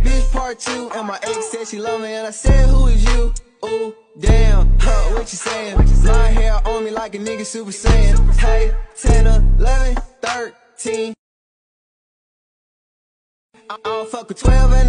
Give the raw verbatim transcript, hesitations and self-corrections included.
bitch part two, and my ex said she love me, and I said, who is you? Ooh, damn, huh, what you saying? My hair on me like a nigga Super Saiyan. Hey, ten, eleven, thirteen. I don't fuck with twelve and